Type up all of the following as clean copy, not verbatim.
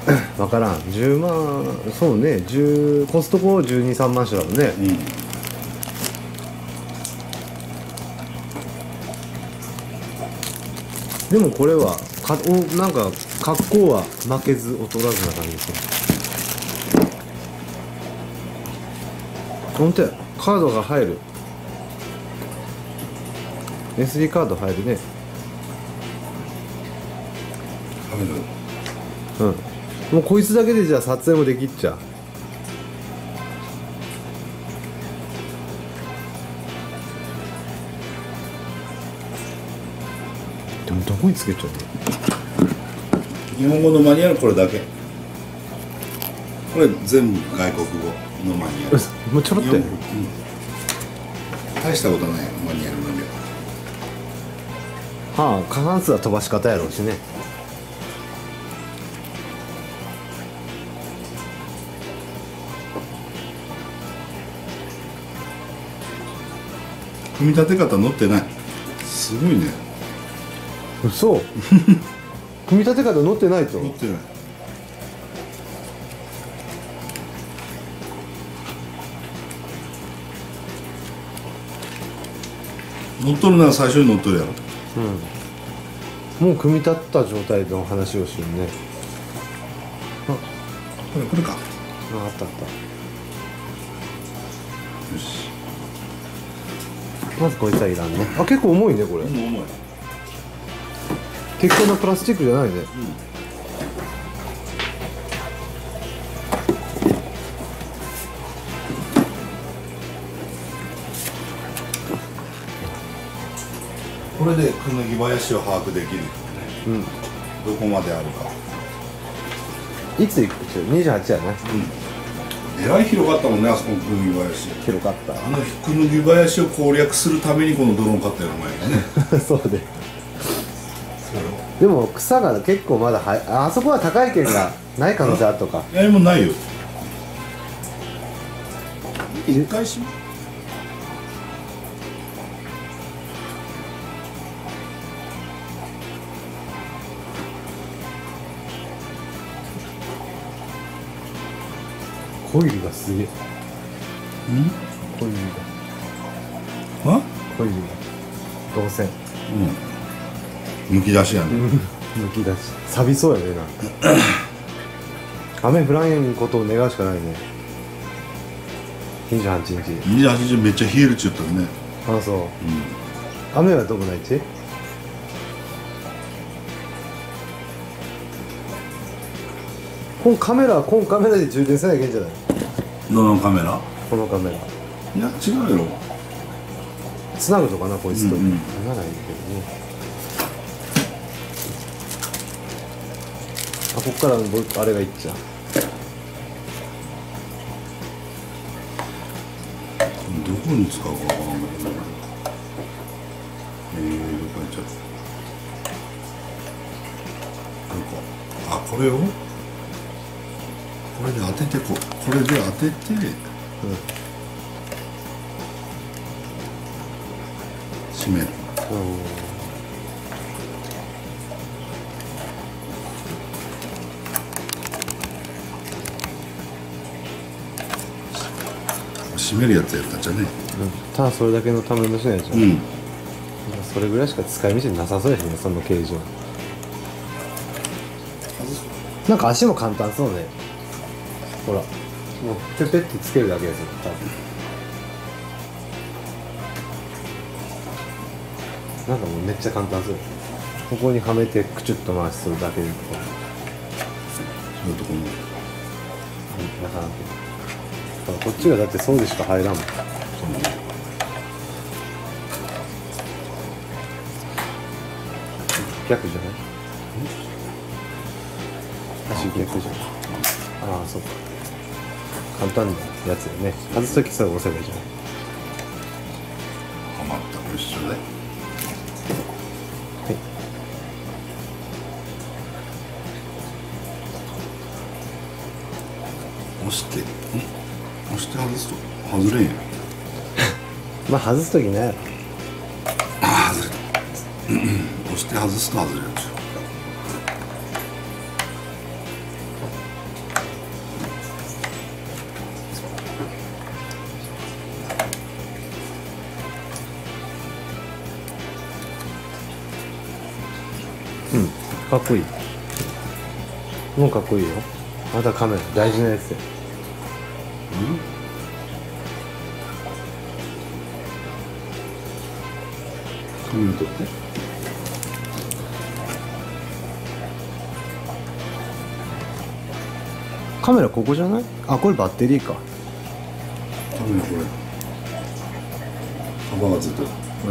分からん。10万、そうね、コストコ12、3万種だもんね。でもこれはなんか格好は負けず劣らずな感じですね。本当や、カードが入る。 SD カード入るね。 入る。 うん。もうこいつだけでじゃあ撮影もできっちゃう。でもどこにつけちゃうの？ 日本語のマニュアルこれだけ。これ全部外国語のマニュアル。 もうちょろっとやね。 大したことないマニュアルなんで。 はあ、過半数は飛ばし方やろうしね。 組み立て方載ってない。すごいね。 嘘組み立て方載ってないと。 載ってない。乗っとるなら最初に乗っとるやろ。 もう組み立った状態の話をしようね。 これか。 あったあった。 よし。 まずこいつはいらんね。あ、結構重いねこれ。 重い。 鉄鋼のプラスチックじゃないね。 これでくぬぎ林を把握できるね。どこまであるか。 いつ行くっちゅう？28やね。 えらい広かったもんね、あそこのくぬぎ林。 広かった。 あのくぬぎ林を攻略するためにこのドローン買ったよお前がね。 そうで。でも草が結構まだあそこは高い県がない可能性あるとか。 何もないよ。一回しまコイルがすげえ。コイルが。 あコイルが。導線。 むき出しやね。 むき出し。錆びそうやねなんか。雨降らんことを願うしかないね。28日。 28日めっちゃ冷えるっちゅったね。 あ、そう。雨はどこないち？このカメラで充電せなきゃいけんじゃない？ どのカメラ？ このカメラ。 いや違うやろ。 つなぐとかなこいつと。ならないけどね。あ、こっからあれがいっちゃう。 どこに使うかわからんけどね。どこ行っちゃった。なんかこれをこれで当ててこれで当てて、閉める。閉めるやつやったんじゃね。 ただそれだけのための人やじゃん。それぐらいしか使い道なさそうですね、その形状。なんか足も簡単そうね。ほら、もうペペってつけるだけですよ、多分。なんかもうめっちゃ簡単そう。ここにはめてクチュッと回すだけでとか。 そういうところ。 なかなか。こっちがだってそうでしか入らんもん。逆じゃない？足逆じゃん。ああ、そうか。簡単なやつよね。外すときさ、押せばいいじゃん。 はまったと一緒で。 はい。 押して外すと外れんやん。 まあ外すときね。 ああ外れた。押して外すと外れるんですよ。 かっこいい。もうかっこいいよ。またカメラ大事なやつで。 カメラ撮って。 カメラここじゃない？あ、これバッテリーか。 カメラこれ幅がついてる。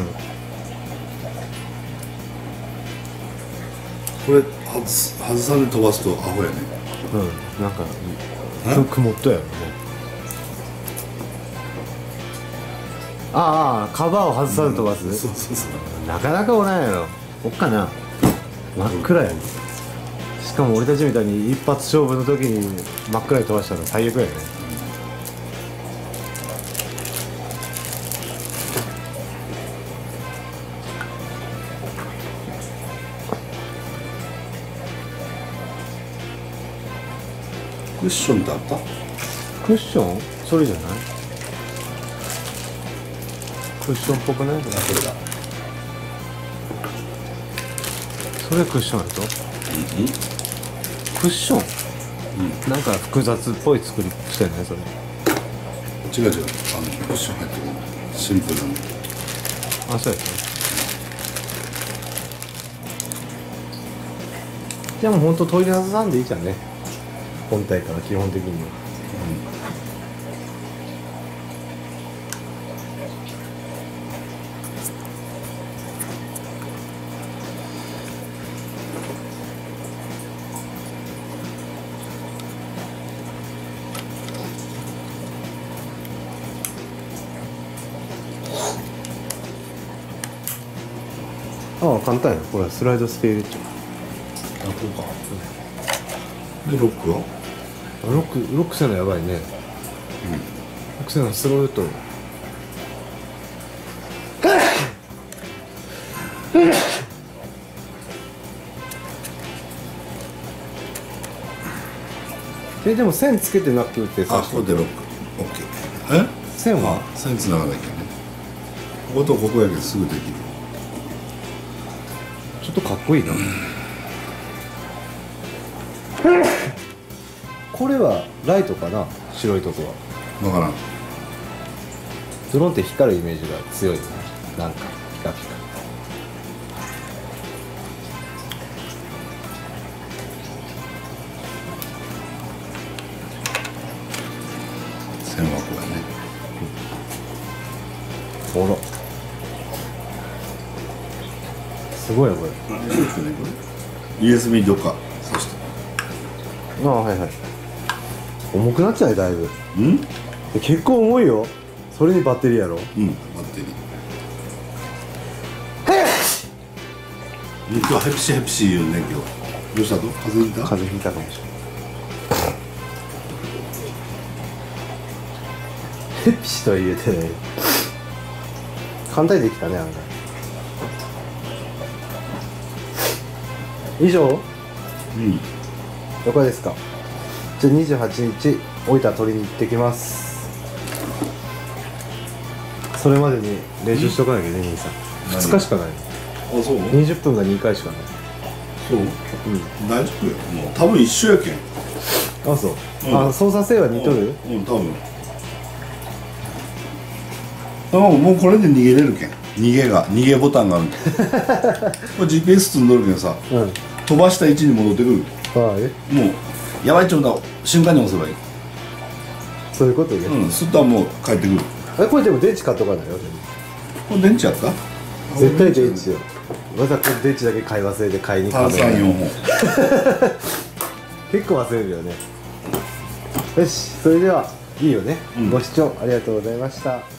これ外さんで飛ばすとアホやね。 なんか曇ったやろね。ああ、カバーを外さんで飛ばす、 そうそうそう。 なかなかおらんやろ。おっかな。真っ暗やね。しかも俺たちみたいに一発勝負の時に真っ暗に飛ばしたら最悪やね。 クッションってあった？ クッション？それじゃない？クッションっぽくない？ あ、これだ。 それクッションやと？クッション？なんか複雑っぽい作りしてんね、それ。 違う違う、クッション入ってる。シンプルな。 あ、そうやった。じゃあもうほんと取り外さんでいいじゃんね、本体から基本的には。ああ、簡単や。これスライドステールっちゃう。 あ、こうか。で、ロックは？ ロックせなやばいね。ロックせなスローと。でも線つけてなくてさ。 あ、ここでロック。オッケー。 線は？ 線つながなきゃね。こことここやけどすぐできる。 ちょっとかっこいいな。これはライトかな、白いとこは。 わからん。 ドローンって光るイメージが強いよね。なんかピカピカ。 線はこうやね。 ほら、すごいよこれ。 そうですね、これ。USB どっか。そして。 ああ、はいはい。重くなっちゃうよだいぶ。 うん結構重いよ。それにバッテリーやろ。 バッテリー。今日はヘプシーヘプシー言うね、今日。どうしたと？風邪ひいた？ 風邪ひいたかもしれない。ヘピシとは言えてない。簡単にできたね、案外。以上？了解ですか。じゃあ28日大分取りに行ってきます。それまでに練習しとかなきゃね、兄さん。2日しかない。 あ、そう 20分が2回しかない。 そう大丈夫よ。もう多分一緒やけん。 あ、そう。あ、操作性は似とる？ 多分。もうこれで逃げれるけん。逃げボタンがあるけん。これ GPS 積んどるけんさ、飛ばした位置に戻ってくる。もうやばいちょうだ瞬間に押せばいい。 そういうことね。 すったらもう帰ってくる。 これでも電池買っとかないよ。 これ電池やった？ 絶対電池よ。わざと電池だけ買い忘れて買いに行く。 単3、4本。 結構忘れるよね。よし、それではいいよね。ご視聴ありがとうございました。